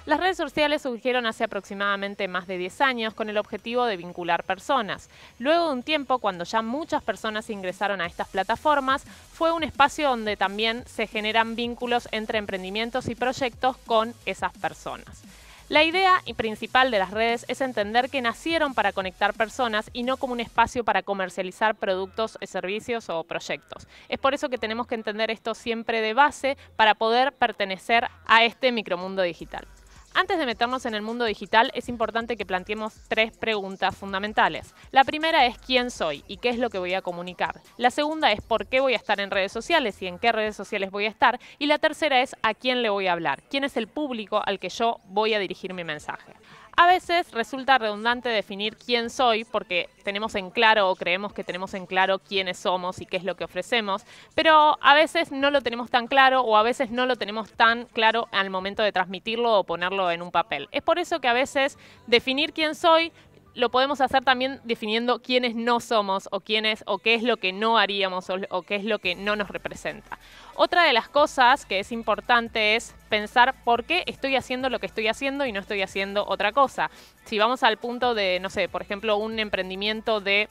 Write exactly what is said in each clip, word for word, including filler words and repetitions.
Las redes sociales surgieron hace aproximadamente más de diez años con el objetivo de vincular personas. Luego de un tiempo, cuando ya muchas personas ingresaron a estas plataformas, fue un espacio donde también se generan vínculos entre emprendimientos y proyectos con esas personas. La idea principal de las redes es entender que nacieron para conectar personas y no como un espacio para comercializar productos, servicios o proyectos. Es por eso que tenemos que entender esto siempre de base para poder pertenecer a este micromundo digital. Antes de meternos en el mundo digital, es importante que planteemos tres preguntas fundamentales. La primera es ¿quién soy y qué es lo que voy a comunicar? La segunda es ¿por qué voy a estar en redes sociales y en qué redes sociales voy a estar? Y la tercera es ¿a quién le voy a hablar? ¿Quién es el público al que yo voy a dirigir mi mensaje? A veces resulta redundante definir quién soy porque tenemos en claro o creemos que tenemos en claro quiénes somos y qué es lo que ofrecemos, pero a veces no lo tenemos tan claro o a veces no lo tenemos tan claro al momento de transmitirlo o ponerlo en un papel. Es por eso que a veces definir quién soy lo podemos hacer también definiendo quiénes no somos o quiénes o qué es lo que no haríamos o, o qué es lo que no nos representa. Otra de las cosas que es importante es pensar por qué estoy haciendo lo que estoy haciendo y no estoy haciendo otra cosa. Si vamos al punto de, no sé, por ejemplo, un emprendimiento de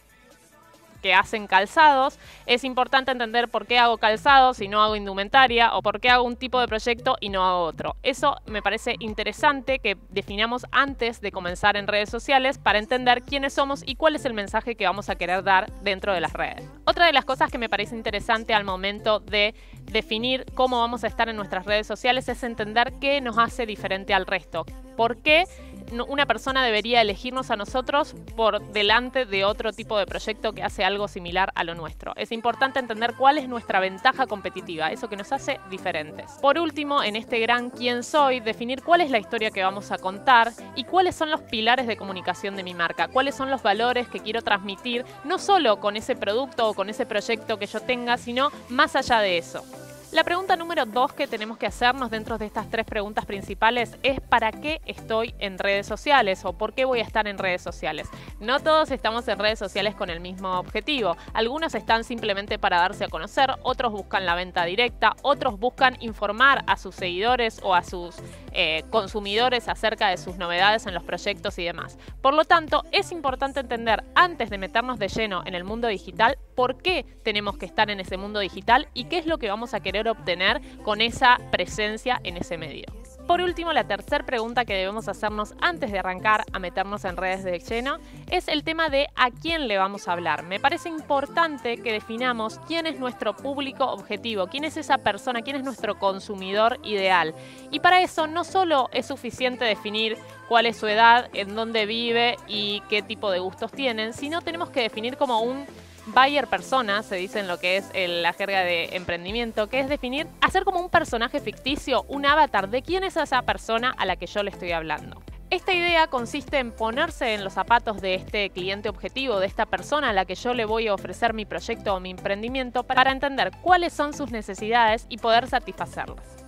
que hacen calzados, es importante entender por qué hago calzados y no hago indumentaria o por qué hago un tipo de proyecto y no hago otro. Eso me parece interesante que definamos antes de comenzar en redes sociales para entender quiénes somos y cuál es el mensaje que vamos a querer dar dentro de las redes. Otra de las cosas que me parece interesante al momento de definir cómo vamos a estar en nuestras redes sociales es entender qué nos hace diferente al resto. ¿Por qué una persona debería elegirnos a nosotros por delante de otro tipo de proyecto que hace algo similar a lo nuestro? Es importante entender cuál es nuestra ventaja competitiva, eso que nos hace diferentes. Por último, en este gran ¿quién soy?, definir cuál es la historia que vamos a contar y cuáles son los pilares de comunicación de mi marca, cuáles son los valores que quiero transmitir, no solo con ese producto o con ese proyecto que yo tenga, sino más allá de eso. La pregunta número dos que tenemos que hacernos dentro de estas tres preguntas principales es ¿para qué estoy en redes sociales? O ¿por qué voy a estar en redes sociales? No todos estamos en redes sociales con el mismo objetivo. Algunos están simplemente para darse a conocer, otros buscan la venta directa, otros buscan informar a sus seguidores o a sus eh, consumidores acerca de sus novedades en los proyectos y demás. Por lo tanto, es importante entender antes de meternos de lleno en el mundo digital por qué tenemos que estar en ese mundo digital y qué es lo que vamos a querer obtener con esa presencia en ese medio. Por último, la tercera pregunta que debemos hacernos antes de arrancar a meternos en redes de lleno es el tema de a quién le vamos a hablar. Me parece importante que definamos quién es nuestro público objetivo, quién es esa persona, quién es nuestro consumidor ideal. Y para eso no solo es suficiente definir cuál es su edad, en dónde vive y qué tipo de gustos tienen, sino tenemos que definir como un buyer persona, se dice en lo que es el, la jerga de emprendimiento, que es definir, hacer como un personaje ficticio, un avatar de quién es esa persona a la que yo le estoy hablando. Esta idea consiste en ponerse en los zapatos de este cliente objetivo, de esta persona a la que yo le voy a ofrecer mi proyecto o mi emprendimiento para entender cuáles son sus necesidades y poder satisfacerlas.